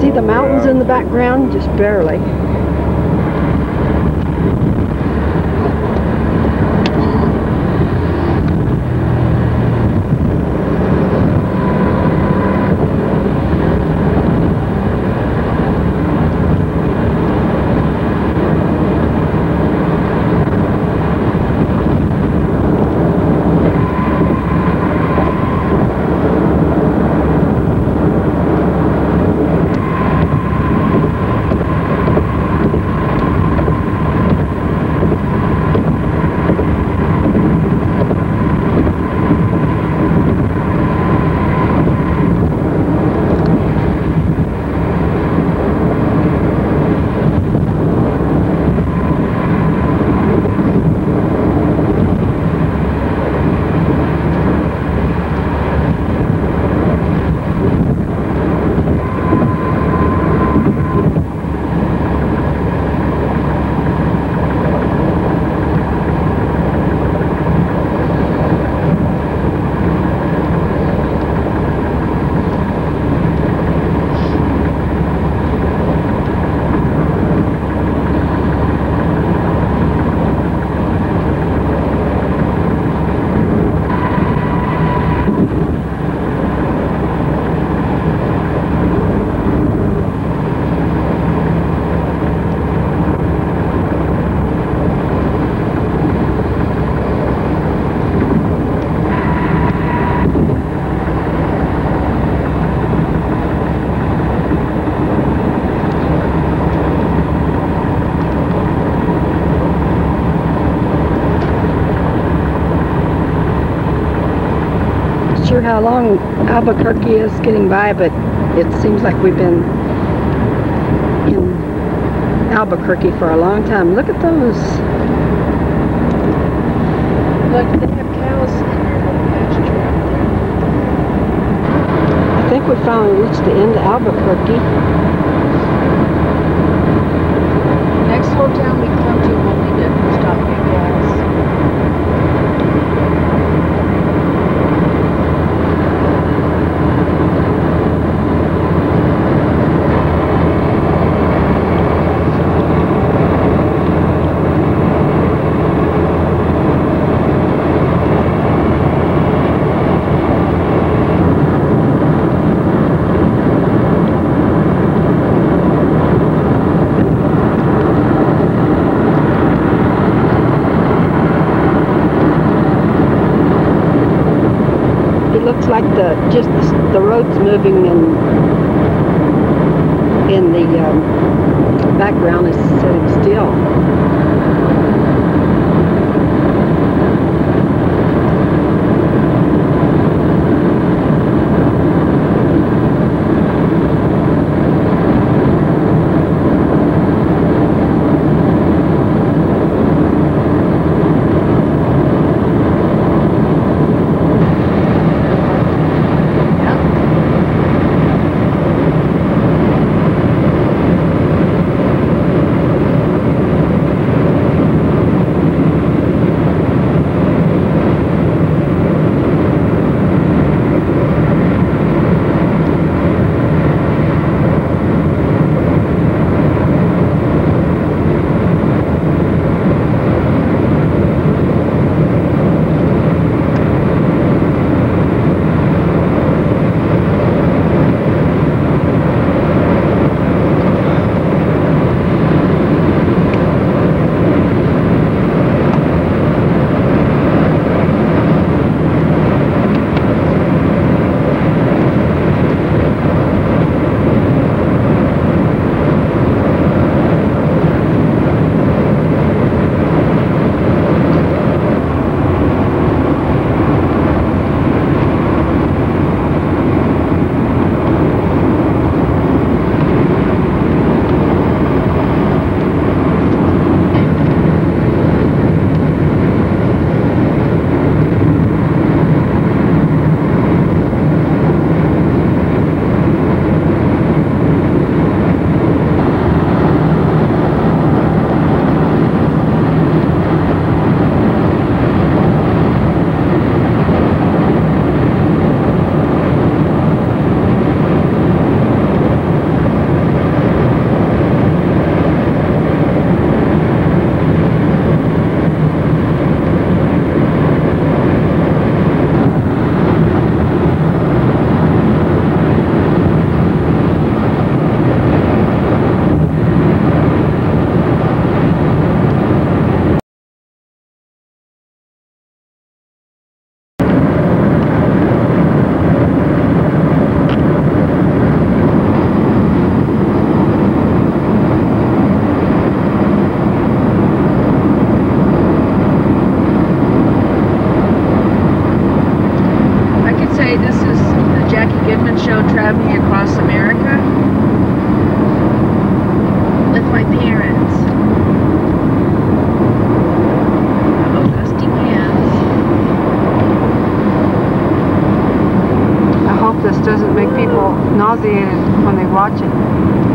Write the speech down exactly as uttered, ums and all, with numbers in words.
see the mountains in the background? Just barely. Sure how long Albuquerque is getting by, but it seems like we've been in Albuquerque for a long time. Look at those. Look, they have cows in their little pasture out there. I think we finally reached the end of Albuquerque. Next hotel we come to, we'll need to stop and get gas. Looks like the just the, the road's moving and in the um, background is sitting still. traveling across America with my parents. Oh, gusty hands. I hope this doesn't make people nauseated when they watch it.